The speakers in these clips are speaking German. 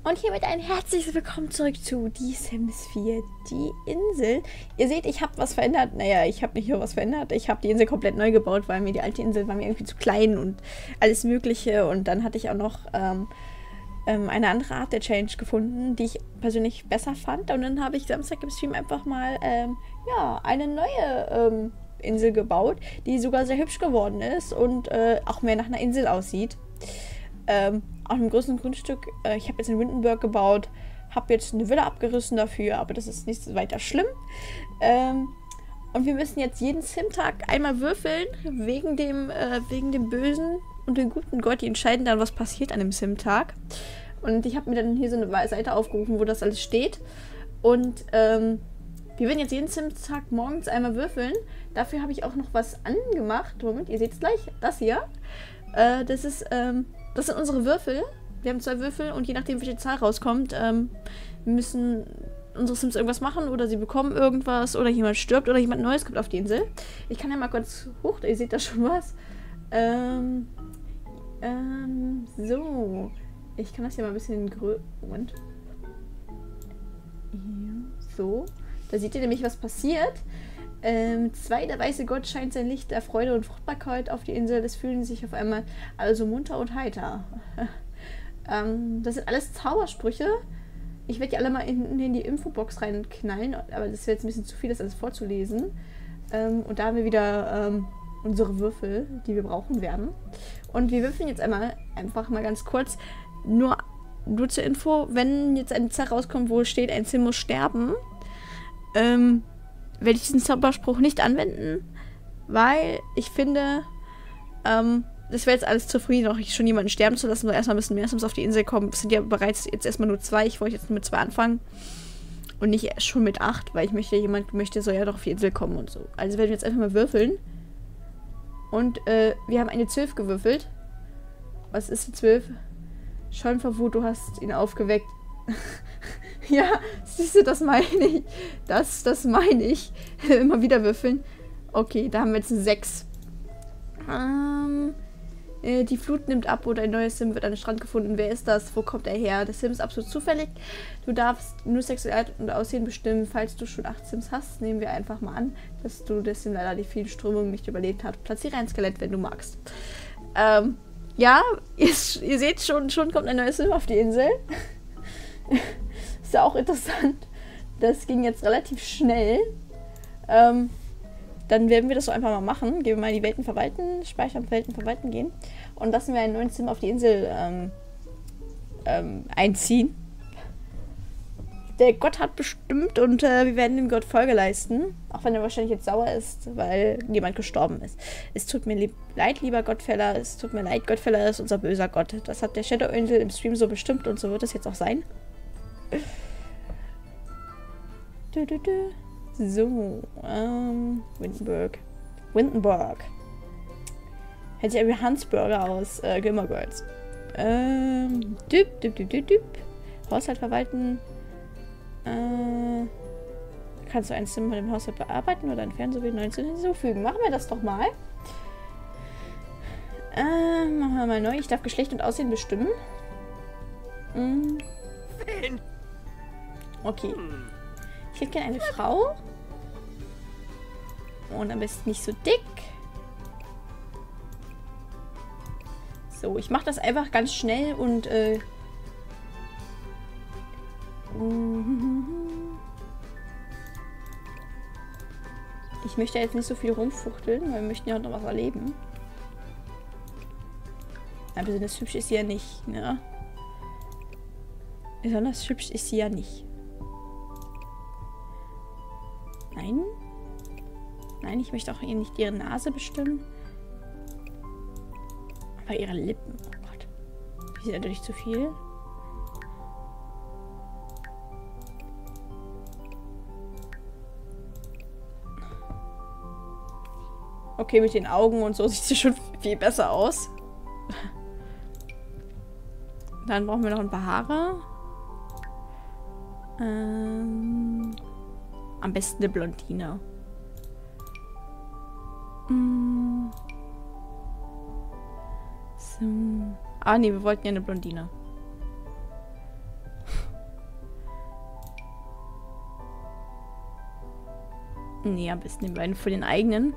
Und hiermit ein herzliches Willkommen zurück zu Die Sims 4, die Insel. Ihr seht, ich habe was verändert. Naja, ich habe nicht nur was verändert. Ich habe die Insel komplett neu gebaut, weil mir die alte Insel war mir irgendwie zu klein und alles Mögliche. Und dann hatte ich auch noch eine andere Art der Challenge gefunden, die ich persönlich besser fand. Und dann habe ich Samstag im Stream einfach mal ja, eine neue Insel gebaut, die sogar sehr hübsch geworden ist und auch mehr nach einer Insel aussieht. Auf einem größeren Grundstück. Ich habe jetzt in Windenburg gebaut, habe jetzt eine Villa abgerissen dafür, aber das ist nicht so weiter schlimm. Und wir müssen jetzt jeden Sim-Tag einmal würfeln, wegen dem Bösen und dem guten Gott. Die entscheiden dann, was passiert an dem Sim-Tag. Und ich habe mir dann hier so eine Seite aufgerufen, wo das alles steht. Und wir werden jetzt jeden Sim-Tag morgens einmal würfeln. Dafür habe ich auch noch was angemacht. Moment, ihr seht es gleich. Das hier. Das sind unsere Würfel. Wir haben 2 Würfel und je nachdem, welche Zahl rauskommt, müssen unsere Sims irgendwas machen oder sie bekommen irgendwas oder jemand stirbt oder jemand Neues kommt auf die Insel. Ich kann ja mal kurz hoch, ihr seht da schon was. So. Ich kann das ja mal ein bisschen Moment. So. Da seht ihr nämlich, was passiert. 2, der weiße Gott scheint sein Licht der Freude und Fruchtbarkeit auf die Insel. Es fühlen sich auf einmal alle so munter und heiter. Das sind alles Zaubersprüche. Ich werde die alle mal in die Infobox reinknallen, aber das wäre jetzt ein bisschen zu viel, das alles vorzulesen. Und da haben wir wieder unsere Würfel, die wir brauchen werden. Und wir würfeln jetzt einfach mal ganz kurz, nur zur Info, wenn jetzt eine Zahl rauskommt, wo steht, ein Sim muss sterben, werde ich diesen Zauberspruch nicht anwenden, weil ich finde, das wäre jetzt alles zu früh, noch schon jemanden sterben zu lassen, weil erstmal müssen mehr Sims auf die Insel kommen. Es sind ja bereits jetzt erstmal nur 2. Ich wollte jetzt nur mit 2 anfangen und nicht schon mit 8, weil jemand soll ja doch auf die Insel kommen und so. Also werden wir jetzt einfach mal würfeln. Und wir haben eine 12 gewürfelt. Was ist die 12? Schon vor Wut, du hast ihn aufgeweckt. Ja, siehst du, das meine ich. Das meine ich. Immer wieder würfeln. Okay, da haben wir jetzt eine 6. Die Flut nimmt ab oder ein neues Sim wird an den Strand gefunden. Wer ist das? Wo kommt er her? Das Sim ist absolut zufällig. Du darfst nur Sexualität und Aussehen bestimmen. Falls du schon 8 Sims hast, nehmen wir einfach mal an, dass du das Sim leider die vielen Strömungen nicht überlebt hat. Platziere ein Skelett, wenn du magst. Ja, ihr seht schon kommt ein neues Sim auf die Insel. Ist ja auch interessant. Das ging jetzt relativ schnell. Dann werden wir das so einfach mal machen. Gehen wir mal in die Welten verwalten, speichern, Welten verwalten gehen. Und lassen wir einen neuen Sim auf die Insel einziehen. Der Gott hat bestimmt und wir werden dem Gott Folge leisten. Auch wenn er wahrscheinlich jetzt sauer ist, weil jemand gestorben ist. Es tut mir leid, lieber Gottfeller. Es tut mir leid, Gottfeller ist unser böser Gott. Das hat der Shadow Angel im Stream so bestimmt und so wird es jetzt auch sein. So, Windenburg. Hätte sich irgendwie Hansburger aus Gilmore Girls. Haushalt verwalten. Kannst du ein Sim mit dem Haushalt bearbeiten oder entfernen sowie 19 hinzufügen? Machen wir das doch mal. Machen wir mal neu. Ich darf Geschlecht und Aussehen bestimmen. Okay. Ich hätte gerne eine Frau. Und am besten nicht so dick. So, ich mache das einfach ganz schnell und ich möchte jetzt nicht so viel rumfuchteln, weil wir möchten ja auch noch was erleben. Aber besonders hübsch ist sie ja nicht, ne? Besonders hübsch ist sie ja nicht. Nein. Nein, ich möchte auch nicht ihre Nase bestimmen. Aber ihre Lippen. Oh Gott. Die sind natürlich zu viel. Okay, mit den Augen und so sieht sie schon viel besser aus. Dann brauchen wir noch ein paar Haare. Am besten eine Blondine. So. Ah, nee, wir wollten ja eine Blondine. Nee, am besten den beiden von den eigenen.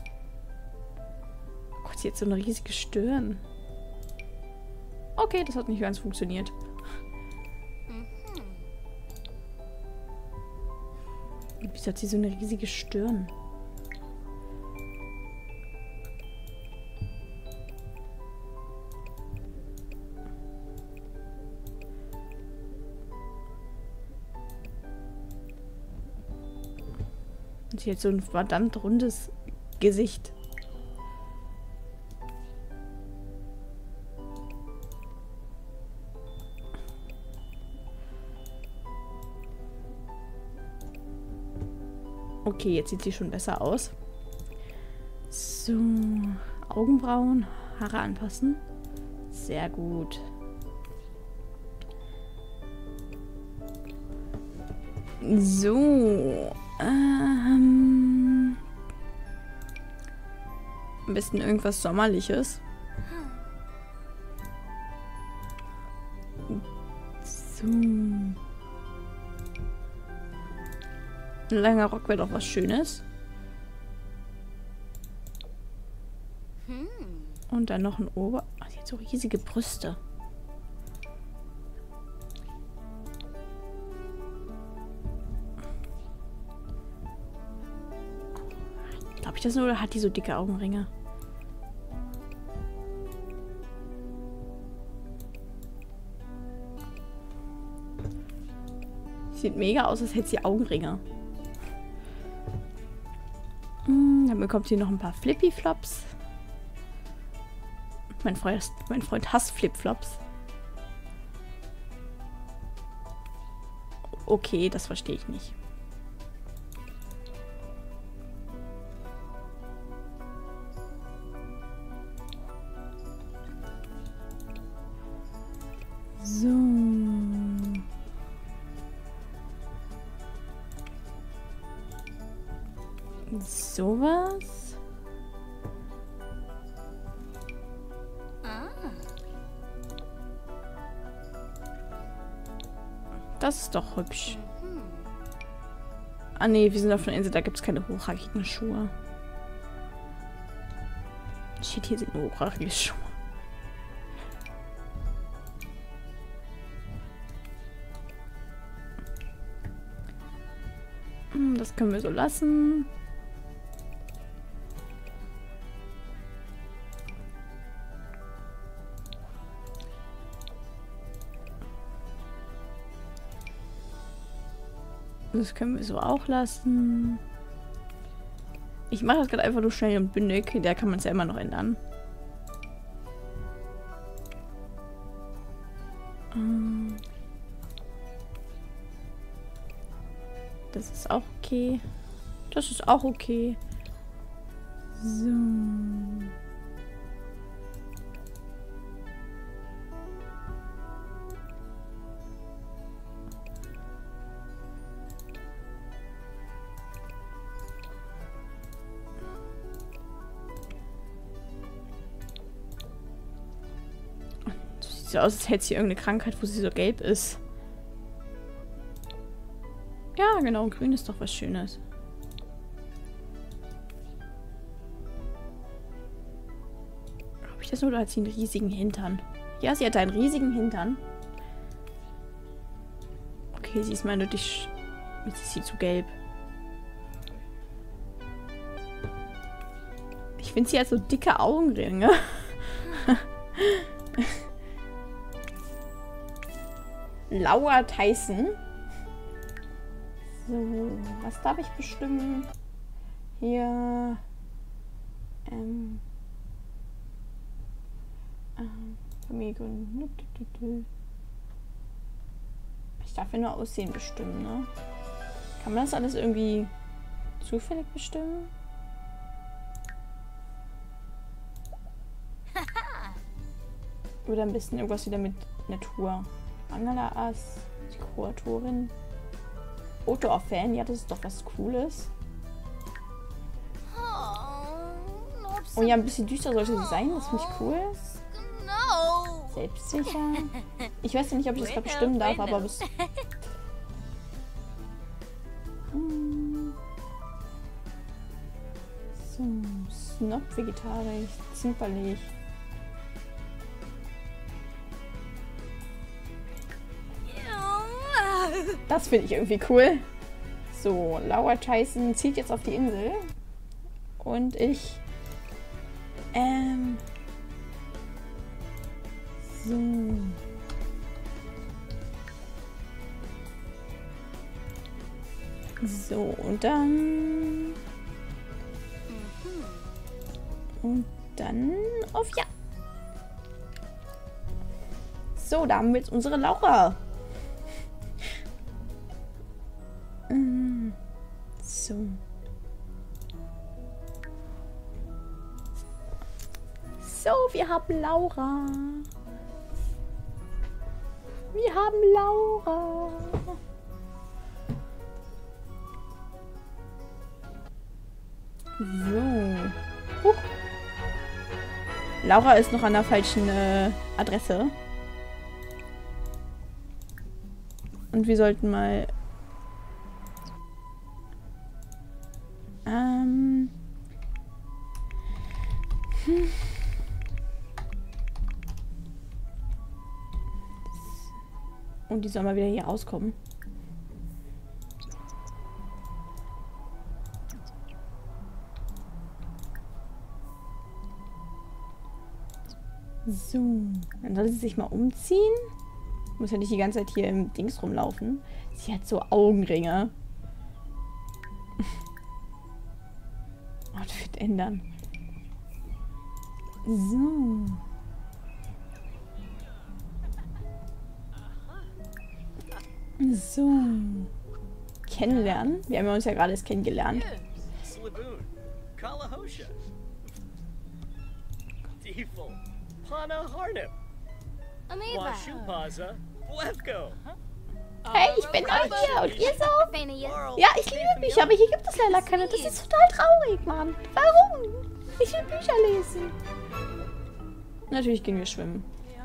Oh Gott, sie hat so eine riesige Stirn. Okay, das hat nicht ganz funktioniert. Wieso hat sie so eine riesige Stirn? Und sie hat so ein verdammt rundes Gesicht. Okay, jetzt sieht sie schon besser aus. So, Augenbrauen, Haare anpassen. Sehr gut. So, am besten irgendwas Sommerliches. So. Ein langer Rock wäre doch was Schönes. Und dann noch ein Ober... Ach, sie hat so riesige Brüste. Glaube ich das nur, oder hat die so dicke Augenringe? Sieht mega aus, als hätte sie Augenringe. Dann bekommt sie noch ein paar Flippy-Flops. Mein Freund hasst Flip-Flops. Okay, das verstehe ich nicht. So. Sowas. Das ist doch hübsch. Ah nee, wir sind auf einer Insel, da gibt es keine hochhackigen Schuhe. Shit, hier sind nur hochhackige Schuhe. Das können wir so lassen. Das können wir so auch lassen. Ich mache das gerade einfach nur schnell und bündig. Da kann man es ja immer noch ändern. Das ist auch okay. Das ist auch okay. So. Sieht so aus, als hätte sie irgendeine Krankheit, wo sie so gelb ist. Ja, genau. Grün ist doch was Schönes. Habe ich das nur, oder hat sie einen riesigen Hintern? Ja, sie hat einen riesigen Hintern. Okay, sie ist mal nötig. Jetzt ist sie zu gelb. Ich finde, sie hat so dicke Augenringe. Laura Tyson. So, was darf ich bestimmen? Hier. Familie. Ich darf ja nur Aussehen bestimmen, ne? Kann man das alles irgendwie zufällig bestimmen? Oder ein bisschen irgendwas wieder mit Natur. Angela Ass, die Kuratorin. Outdoor-Fan, ja, das ist doch was Cooles. Oh ja, ein bisschen düster sollte sie sein, das finde ich cool. Selbstsicher. Ich weiß ja nicht, ob ich das gerade bestimmen darf, aber bis... Überhaupt vegetarisch. Zimperlich. Das finde ich irgendwie cool. So, Laura Tyson zieht jetzt auf die Insel. Und ich... So. So, und dann... Und dann auf Ja. So, da haben wir jetzt unsere Laura. So. So, wir haben Laura. Wir haben Laura. So. Huch. Laura ist noch an der falschen Adresse. Und wir sollten mal... Und die soll mal wieder hier rauskommen. So. Dann soll sie sich mal umziehen. Muss ja nicht die ganze Zeit hier im Dings rumlaufen. Sie hat so Augenringe. Outfit ändern. So. So. Kennenlernen. Wir haben uns ja gerade erst kennengelernt. Hey, ich bin neu hier und ihr so? Ja, ich liebe Bücher, aber hier gibt es leider keine. Das ist total traurig, Mann. Warum? Ich will Bücher lesen. Natürlich gehen wir schwimmen.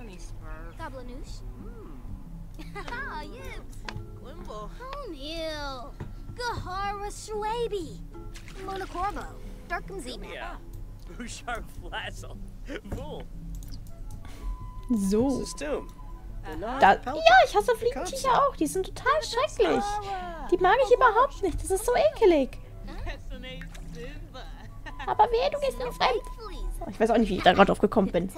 So. Ja, ich hasse Fliegentücher auch. Die sind total schrecklich. Die mag ich überhaupt nicht. Das ist so ekelig. Aber wehe, du gehst mir fremd. Oh, ich weiß auch nicht, wie ich da gerade drauf gekommen bin.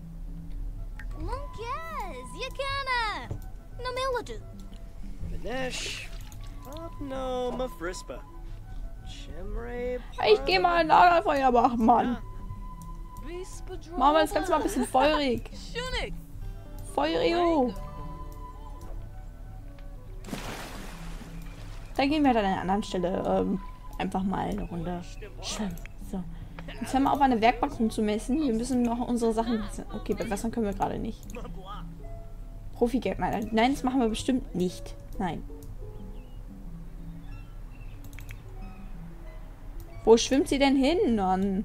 Ich gehe mal ein Lagerfeuer machen, Mann. Machen wir das Ganze mal ein bisschen feurig. Feurio. Dann gehen wir dann an einer anderen Stelle einfach mal eine Runde schwimmen. So. Jetzt hören wir auf, eine Werkbank rumzumessen. Wir müssen noch unsere Sachen messen. Okay, bei Wassern können wir gerade nicht. Profi-Geld meiner. Nein, das machen wir bestimmt nicht. Nein. Wo schwimmt sie denn hin, Mann?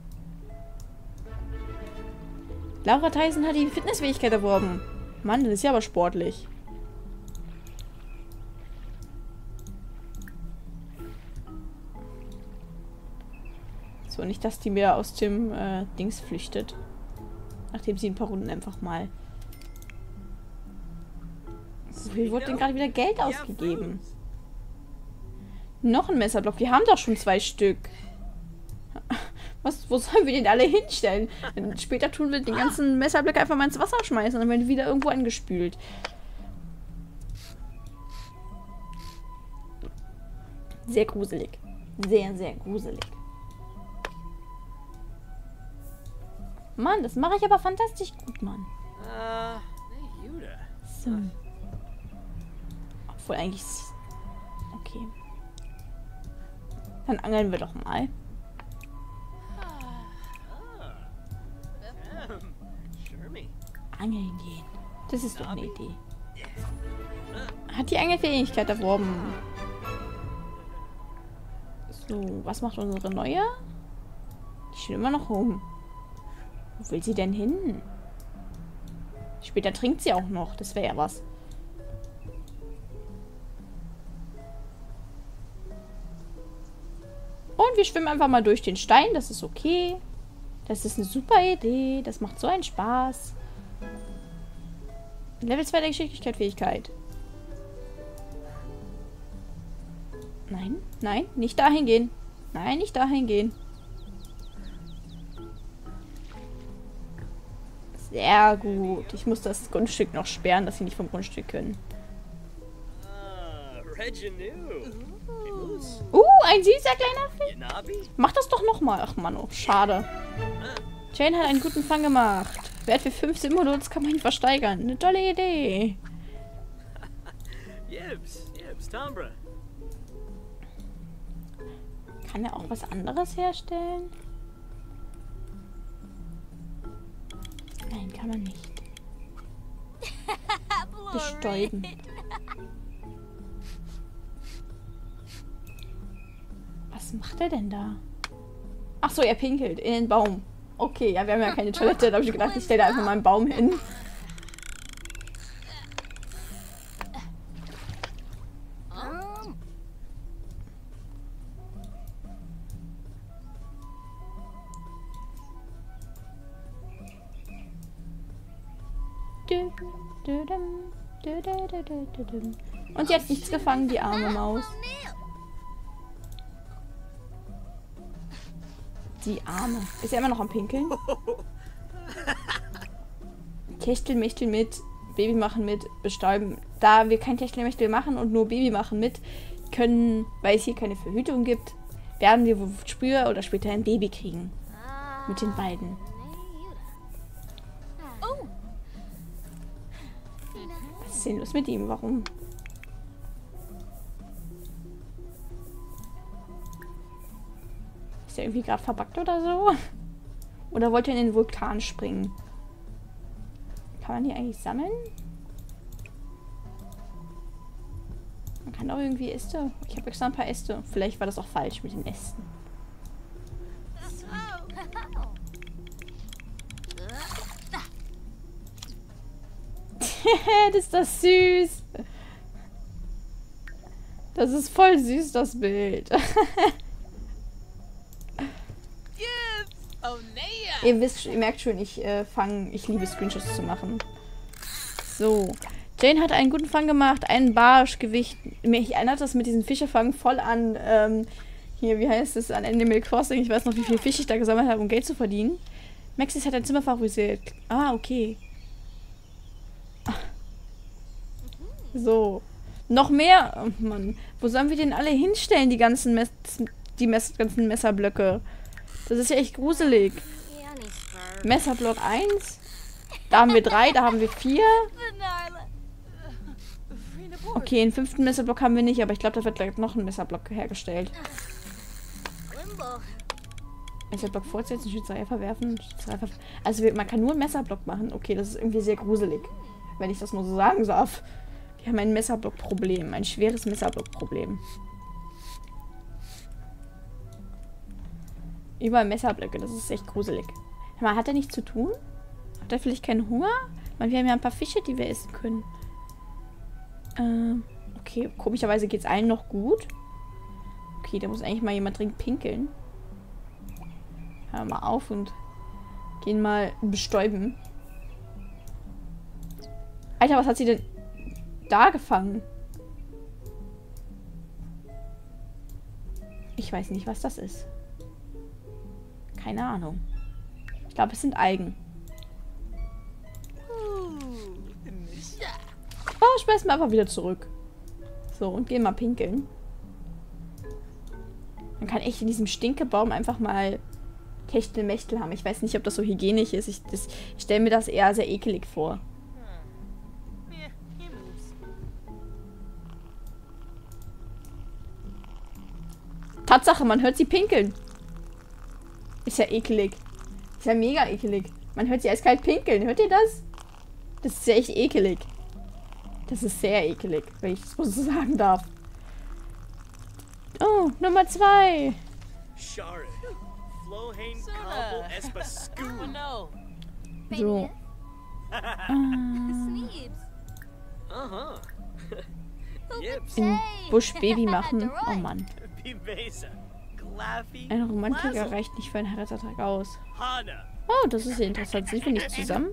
Laura Tyson hat die Fitnessfähigkeit erworben. Mann, das ist ja aber sportlich. So, nicht, dass die mir aus dem Dings flüchtet. Nachdem sie ein paar Runden einfach mal... So, wie wurde denn gerade wieder Geld ausgegeben? Noch ein Messerblock. Wir haben doch schon 2 Stück. Wo sollen wir den alle hinstellen? Denn später tun wir den ganzen Messerblöcke einfach mal ins Wasser schmeißen und dann werden die wieder irgendwo angespült. Sehr gruselig. Sehr, sehr gruselig. Mann, das mache ich aber fantastisch gut, Mann. So. Obwohl eigentlich... Okay. Dann angeln wir doch mal. Angeln gehen. Das ist doch eine Idee. Hat die Angelfähigkeit erworben. So, was macht unsere neue? Die steht immer noch rum. Wo will sie denn hin? Später trinkt sie auch noch. Das wäre ja was. Und wir schwimmen einfach mal durch den Stein. Das ist okay. Das ist eine super Idee. Das macht so einen Spaß. Level 2 der Geschicklichkeit, Fähigkeit. Nein, nein, nicht dahin gehen. Nein, nicht dahin gehen. Sehr gut. Ich muss das Grundstück noch sperren, dass sie nicht vom Grundstück können. Ein süßer kleiner Fisch. Mach das doch nochmal. Ach Mann, oh, schade. Jane hat einen guten Fang gemacht. Wert für 5 Simoleons kann man ihn versteigern. Eine tolle Idee. Kann er auch was anderes herstellen? Nein, kann man nicht. Bestäuben. Was macht er denn da? Ach so, er pinkelt in den Baum. Okay, ja, wir haben ja keine Toilette. Da habe ich gedacht, ich stelle da einfach mal einen Baum hin. Und sie hat nichts gefangen, die arme Maus. Die Arme. Ist er immer noch am Pinkeln? Techtelmechtel mit, Baby machen mit, bestäuben. Da wir kein Techtelmechtel machen und nur Baby machen mit, können, weil es hier keine Verhütung gibt, werden wir früher oder später ein Baby kriegen. Mit den beiden. Was ist denn los mit ihm? Warum? Ist er irgendwie gerade verbuggt oder so? Oder wollte er in den Vulkan springen? Kann man die eigentlich sammeln? Man kann auch irgendwie Äste. Ich habe extra ein paar Äste. Vielleicht war das auch falsch mit den Ästen. Das ist das süß. Das ist voll süß, das Bild. Ihr wisst, ihr merkt schon, ich liebe Screenshots zu machen. So. Jane hat einen guten Fang gemacht, einen Barschgewicht. Mich erinnert das mit diesen Fischefangen voll an, hier, wie heißt es, an Animal Crossing. Ich weiß noch, wie viel Fisch ich da gesammelt habe, um Geld zu verdienen. Maxis hat ein Zimmer favorisiert. Ah, okay. So. Noch mehr. Oh Mann. Wo sollen wir denn alle hinstellen, die ganzen ganzen Messerblöcke? Das ist ja echt gruselig. Messerblock 1. Da haben wir 3, da haben wir 4. Okay, den 5. Messerblock haben wir nicht, aber ich glaube, da wird gleich noch ein Messerblock hergestellt. Messerblock fortsetzen, Schützerei verwerfen, Also man kann nur einen Messerblock machen. Okay, das ist irgendwie sehr gruselig. Wenn ich das nur so sagen darf. Wir haben ein Messerblock-Problem. Ein schweres Messerblock-Problem. Überall Messerblöcke, das ist echt gruselig. Aber hat er nichts zu tun? Hat er vielleicht keinen Hunger? Weil wir haben ja ein paar Fische, die wir essen können. Okay, komischerweise geht es allen noch gut. Okay, da muss eigentlich mal jemand dringend pinkeln. Hören wir mal auf und gehen mal bestäuben. Alter, was hat sie denn da gefangen? Ich weiß nicht, was das ist. Keine Ahnung. Ich glaube, es sind Algen. Oh, schmeißen wir einfach wieder zurück. So, und gehen mal pinkeln. Man kann echt in diesem Stinkebaum einfach mal Techtelmechtel haben. Ich weiß nicht, ob das so hygienisch ist. Ich stelle mir das eher sehr ekelig vor. Tatsache, man hört sie pinkeln. Ist ja ekelig. Ist ja mega ekelig. Man hört sie eiskalt pinkeln. Hört ihr das? Das ist ja echt ekelig. Das ist sehr ekelig, wenn ich das so sagen darf. Oh, Nummer 2. So. Im Busch Baby machen. Oh Mann. Ein Romantiker reicht nicht für einen Heiratsantrag aus. Oh, das ist ja interessant. Sind wir nicht zusammen?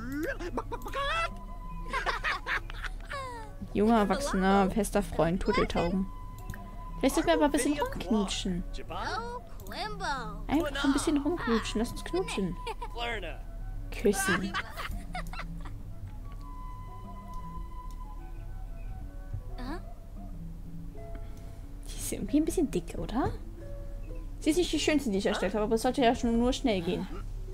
Junger, erwachsener, fester Freund, Turteltauben. Vielleicht sollten wir aber ein bisschen rumknutschen. Einfach ein bisschen rumknutschen. Lass uns knutschen. Küssen. Die ist irgendwie ein bisschen dick, oder? Sie ist nicht die schönste, die ich erstellt habe, aber es sollte ja schon nur schnell gehen.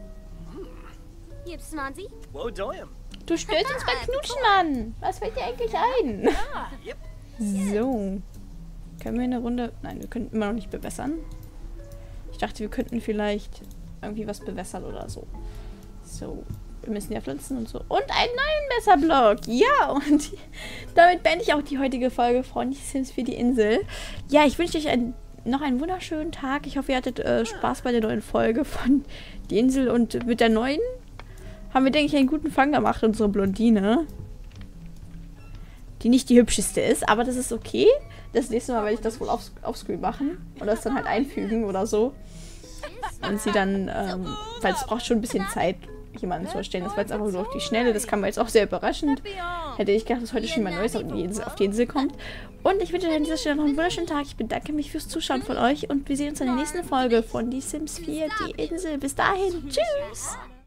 Du störst uns beim Knutschen, Mann! Was fällt dir eigentlich ein? So. Können wir eine Runde... Nein, wir können immer noch nicht bewässern. Ich dachte, wir könnten vielleicht irgendwie was bewässern oder so. So. Wir müssen ja pflanzen und so. Und einen neuen Messerblock. Ja, und damit beende ich auch die heutige Folge von Die Sims für die Insel. Ja, ich wünsche euch noch einen wunderschönen Tag. Ich hoffe, ihr hattet Spaß bei der neuen Folge von Die Insel. Und mit der neuen haben wir, denke ich, einen guten Fang gemacht, unsere Blondine. Die nicht die hübscheste ist, aber das ist okay. Das nächste Mal werde ich das wohl offscreen machen. Oder das dann halt einfügen oder so. Und sie dann, weil es braucht schon ein bisschen Zeit, jemanden zu erstellen. Das war jetzt einfach nur auf die Schnelle. Das kam mir jetzt auch sehr überraschend. Hätte ich gedacht, dass heute schon mal Neues auf die Insel kommt. Und ich wünsche euch an dieser Stelle noch einen wunderschönen Tag. Ich bedanke mich fürs Zuschauen von euch. Und wir sehen uns in der nächsten Folge von Die Sims 4, die Insel. Bis dahin. Tschüss!